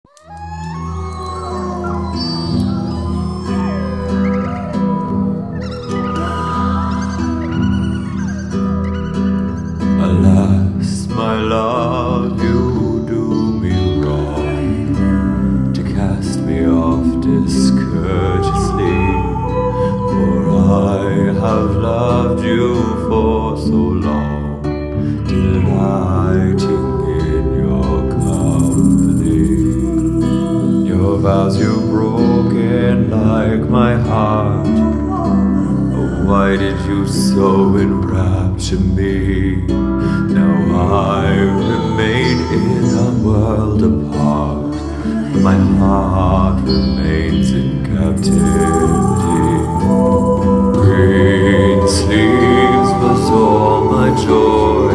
Alas, my love, you do me wrong to cast me off discourteously, for I have loved you for so long, delighting in your company. Your vows you've broken like my heart. Oh, why did you so enrapture me? Now I remain in a world apart. My heart remains in captivity. Greensleeves was all my joy.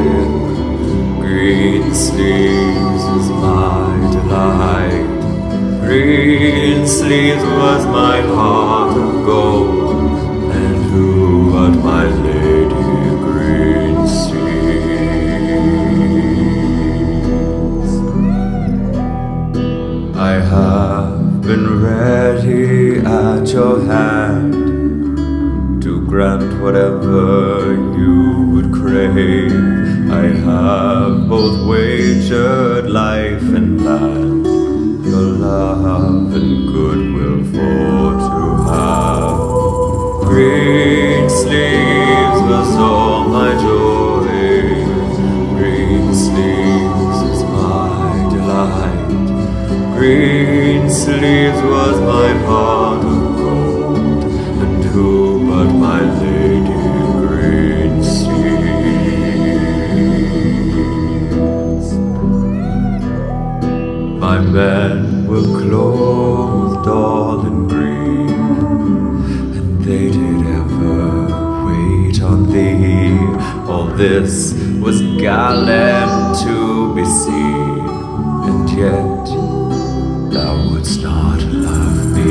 Greensleeves was my delight. Greensleeves was my heart of gold. And who but my lady Greensleeves? I have been ready at your hand to grant whatever you would crave. I have both wagered life and land, your love and goodwill for to have. Greensleeves was all my joy. Greensleeves was my delight. Greensleeves was my heart of gold, and who but my lady Greensleeves? My men were clothed all in green, and they did ever wait on thee. All this was gallant to be seen, and yet thou wouldst not love me.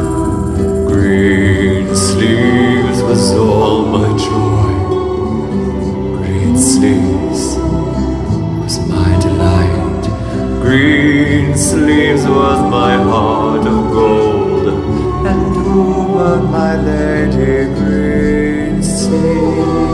Greensleeves was all my joy. Greensleeves was my delight. Greensleeves was my heart of gold, and who but my lady Greensleeves?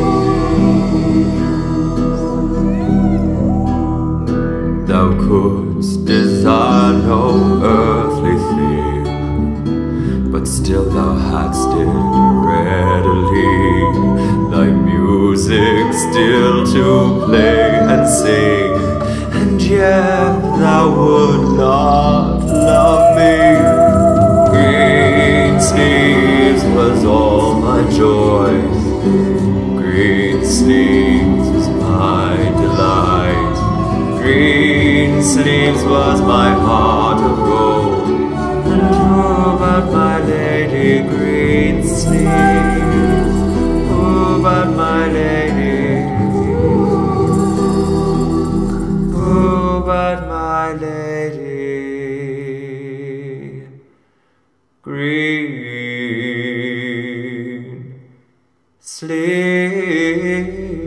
Thou couldst desire no earthly thing, but still thou hadst it readily, thy music still to play and sing, and yet thou would not love me. Greensleeves was all my joy. Greensleeves was my delight. Greensleeves was my heart of gold, and who but my lady Greensleeves? Who but my lady? Who but my lady Greensleeves?